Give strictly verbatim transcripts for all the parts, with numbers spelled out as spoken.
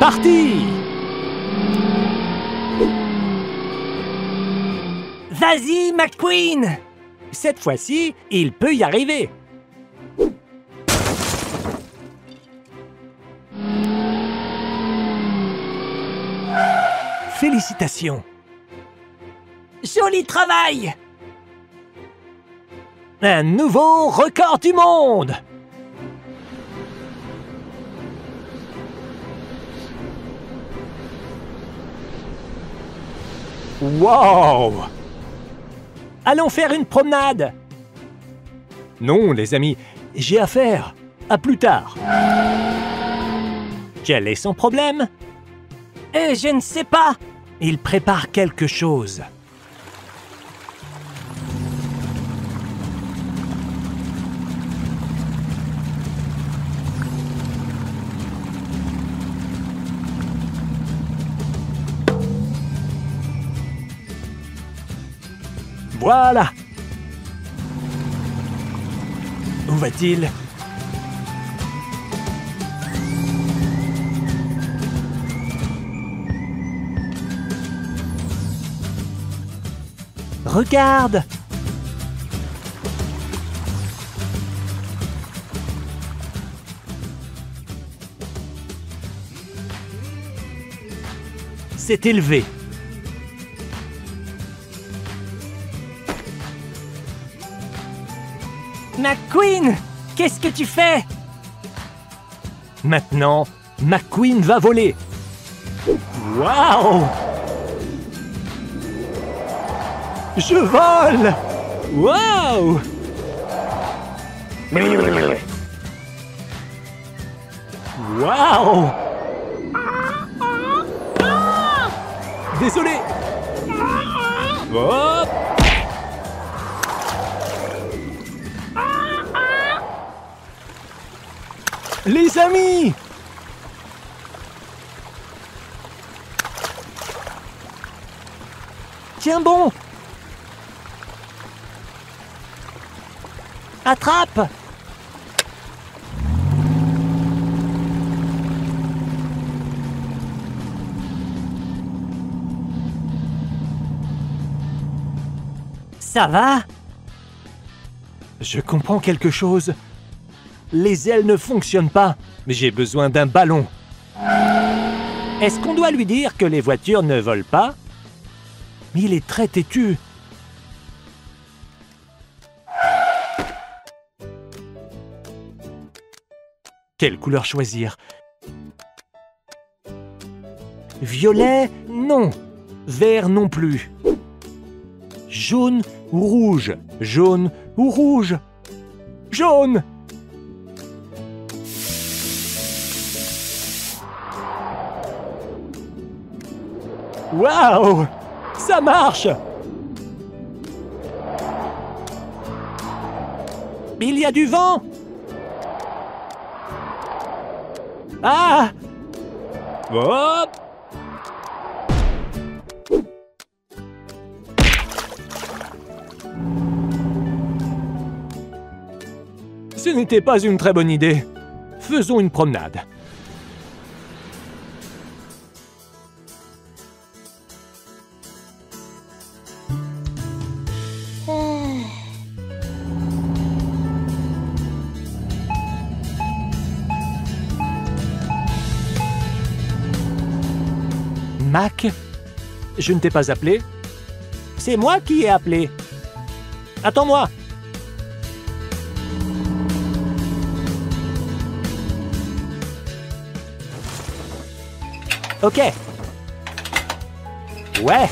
parti! Vas-y, McQueen! Cette fois-ci, il peut y arriver. Félicitations! Joli travail! Un nouveau record du monde! Wow! Allons faire une promenade! Non, les amis, j'ai affaire. À plus tard. Quel est son problème? Euh, je ne sais pas. Il prépare quelque chose. Voilà. Où va-t-il? Regarde! C'est élevé. McQueen! Qu'est-ce que tu fais? Maintenant, McQueen va voler. Waouh! Je vole! Waouh! Waouh! Désolé! Hop! Les amis! Tiens bon! Attrape! Ça va? Je comprends quelque chose. Les ailes ne fonctionnent pas, mais j'ai besoin d'un ballon. Est-ce qu'on doit lui dire que les voitures ne volent pas? Il est très têtu. Quelle couleur choisir? Violet, non. Vert non plus. Jaune ou rouge? Jaune ou rouge? Jaune! Waouh! Ça marche! Il y a du vent! Ah! Hop! Ce n'était pas une très bonne idée. Faisons une promenade. Mac, je ne t'ai pas appelé. C'est moi qui ai appelé. Attends-moi. Ok. Ouais.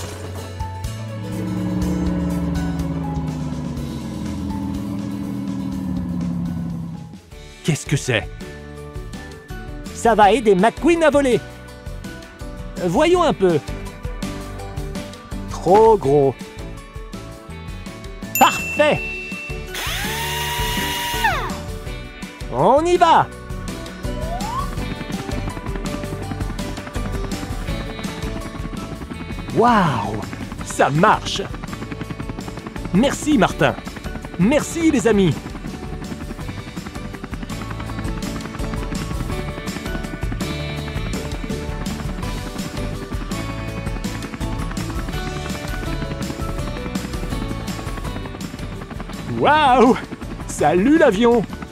Qu'est-ce que c'est? Ça va aider McQueen à voler. Voyons un peu. Trop gros. Parfait. On y va. Waouh, ça marche. Merci Martin. Merci les amis. Waouh! Salut l'avion!